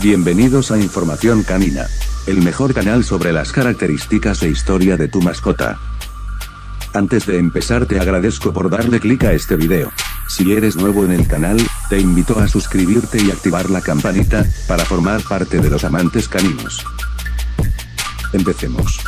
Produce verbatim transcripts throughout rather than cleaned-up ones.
Bienvenidos a Información Canina, el mejor canal sobre las características e historia de tu mascota. Antes de empezar te agradezco por darle clic a este video. Si eres nuevo en el canal, te invito a suscribirte y activar la campanita, para formar parte de los amantes caninos. Empecemos.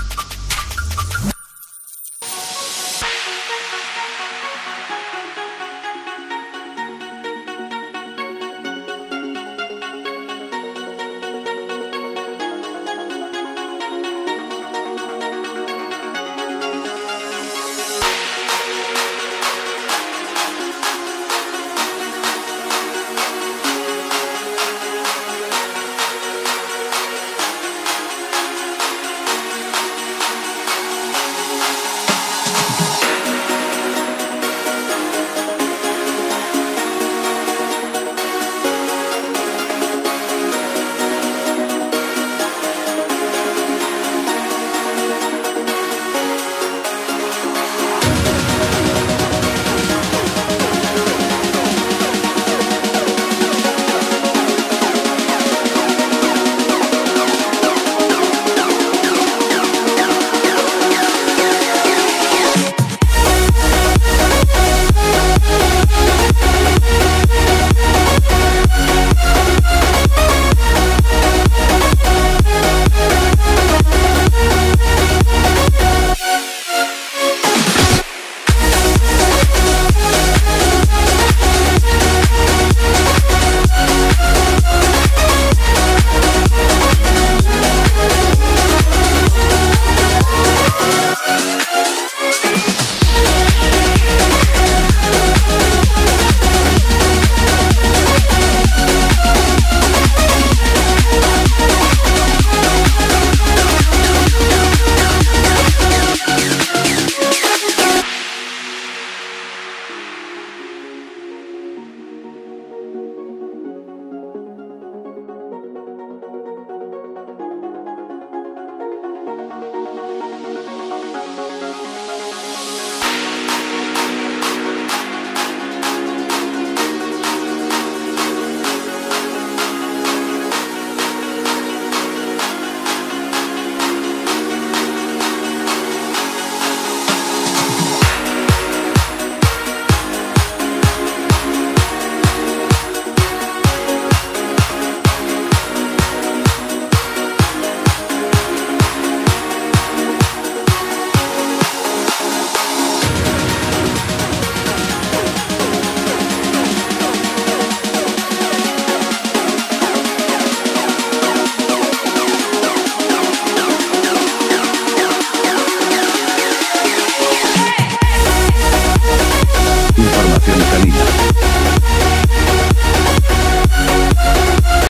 Información Canina.